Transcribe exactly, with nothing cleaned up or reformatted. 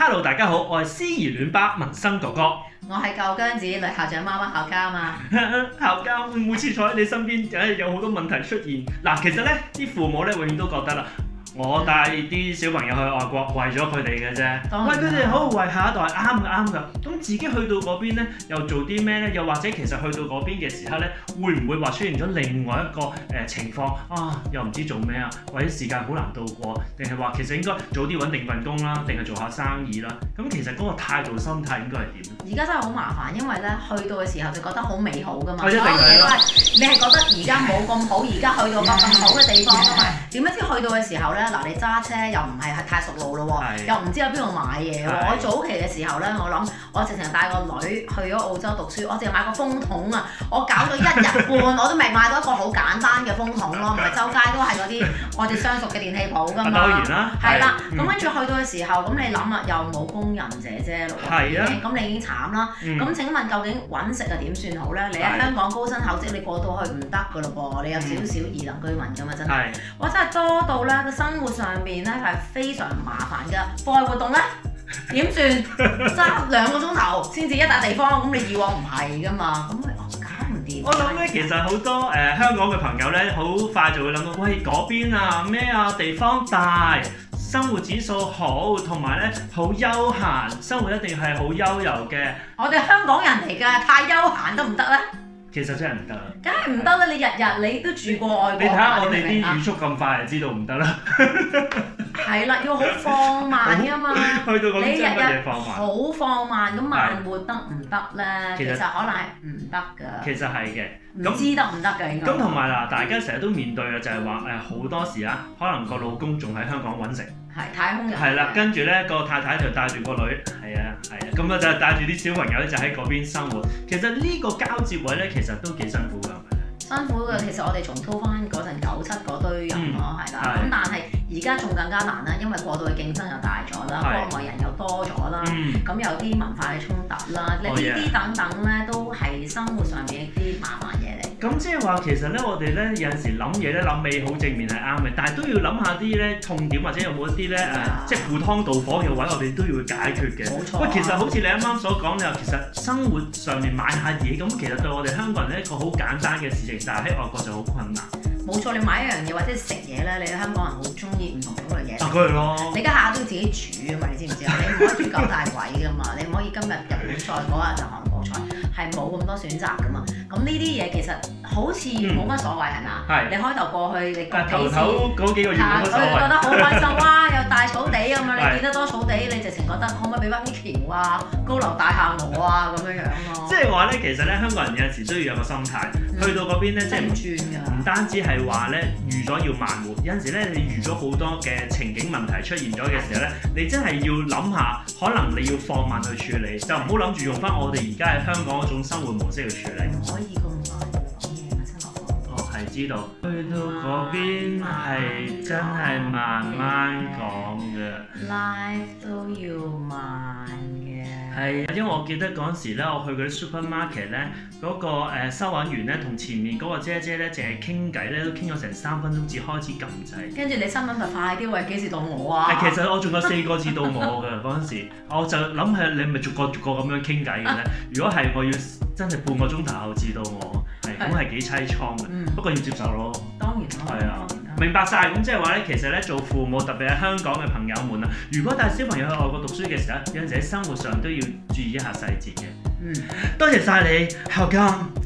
Hello， 大家好，我係思怡戀巴民生哥哥。 我係舊姜子女校長媽媽校監啊！ 校監每次坐喺你身邊，誒有好多問題出現。嗱，其實咧啲父母咧永遠都覺得啦，我帶啲小朋友去外國為咗佢哋嘅啫，為佢哋好，為下一代啱嘅啱㗎。咁自己去到嗰邊咧，又做啲咩咧？又或者其實去到嗰邊嘅時候咧，會唔會話出現咗另外一個誒、呃、情況啊？又唔知做咩啊？或者時間好難度過，定係話其實應該早啲揾定份工啦，定係做下生意啦？咁其實嗰個態度心態應該係點？ 而家真係好麻煩，因為咧去到嘅時候就覺得好美好㗎嘛， 所有嘢都係你係覺得而家冇咁好，而家去到個咁好嘅地方㗎嘛。點解知去到嘅時候咧？嗱，你揸車又唔係係太熟路咯喎，又唔知喺邊度買嘢喎。我早期嘅時候咧，我諗我直情帶個女去咗澳洲讀書，我淨係買個風筒啊，我搞咗一日半，我都未買到一個好簡單嘅風筒咯，唔係周街都係嗰啲我哋相熟嘅電器鋪㗎嘛。 當然啦， 係啦，咁跟住去到嘅時候，咁你諗啊，又冇工人姐姐咯喎，咁你已經慘啦。咁請問究竟揾食啊點算好咧？你喺香港高薪厚職，你過到去唔得㗎咯噃，你有少少異能居民㗎嘛，真係。我真係多到咧個生活上面咧係非常麻煩嘅，課外活動咧點算？揸兩個鐘頭先至一笪地方，咁你以往唔係噶嘛？咁我搞唔掂。 我諗咧，其實好多誒、呃、香港嘅朋友咧，好快就會諗到，喂嗰邊啊咩啊地方大，生活指數好，同埋咧好悠閒，生活一定係好悠遊嘅。 我哋香港人嚟㗎，太悠閒得唔得咧？ 其實真係唔得， 梗係唔得啦！你日日你都住過外國， 你睇下我哋啲語速咁快，就知道唔得啦。 係啦，要好放慢㗎嘛。 去到嗰邊真係乜嘢放慢？ 好放慢，咁慢活得唔得咧？其實可能係唔得㗎。 其實係嘅， 唔知得唔得㗎應該。 咁同埋嗱，大家成日都面對嘅就係話誒好多時啊，可能個老公仲喺香港揾食。 係太空人。係啦，跟住咧個太太就帶住個女，係啊係啊，咁啊就帶住啲小朋友咧就喺嗰邊生活。其實呢個交接位咧，其實都幾辛苦㗎。 辛苦嘅，其實我哋重蹈翻嗰陣九七嗰堆人咯，係啦。咁但係而家仲更加難啦，因為過度嘅競爭又大咗啦，國外人又多咗啦，咁有啲文化嘅衝突啦，呢啲等等咧都係生活上面一啲麻煩嘢嚟。 咁即係話其實咧，我哋咧有陣時諗嘢咧諗美好正面係啱嘅，但係都要諗下啲咧痛點或者有冇一啲咧誒，即係赴湯蹈火嘅位，我哋都要解決嘅。 冇錯。 喂，其實好似你啱啱所講，你話其實生活上面買下嘢，咁其實對我哋香港人咧一個好簡單嘅事情，但係喺外國就好困難。 冇錯，你買一樣嘢或者食嘢咧，你喺香港人好中意唔同種類嘢。 啊，佢係咯。 你家下都要自己煮啊嘛，你知唔知啊？你唔可以煮九大簋噶嘛，你唔可以今日日本菜嗰日就韓國菜，係冇咁多選擇噶嘛。咁呢啲嘢其實好似冇乜所謂係嘛？係。你開頭過去，你過幾次？ 頭嗰幾個月冇乜所謂。 佢覺得好開心哇！又大草地咁樣，你見得多草地，你直情覺得可唔可以俾翻啲橋啊、高樓大廈我啊咁樣樣咯。 即係話咧，其實咧香港人有陣時都要有個心態，去到嗰邊咧即係唔轉㗎，唔單止係話咧預咗要慢活，有陣時咧你預咗好多嘅情景問題出現咗嘅時候咧，你真係要諗下，可能你要放慢去處理，就唔好諗住用翻我哋而家喺香港嗰種生活模式去處理。 唔可以咁快講嘢啊，親樂哥。 我係知道，去到嗰邊係真係慢慢講嘅。 Life 都要慢嘅。 係啊，因為我記得嗰陣時咧，我去嗰啲 supermarket 咧，嗰、嗰個、呃、收銀員咧，同前面嗰個姐姐咧，淨係傾偈咧，都傾咗成三分鐘至開始撳掣。跟住你心諗就快啲喂，幾時到我啊？ 係，其實我仲有四個字到我㗎嗰陣時，我就諗係你咪逐個逐個咁樣傾偈嘅咧。如果係我要真係半個鐘頭後至到我，係咁係幾凄愴嘅。嗯、不過要接受咯。 當然咯。係啊。 明白晒，咁即係話咧，其實咧做父母，特別係香港嘅朋友們啊，如果帶小朋友去外國讀書嘅時候，有陣時喺生活上都要注意一下細節嘅。嗯，多謝晒你，校監。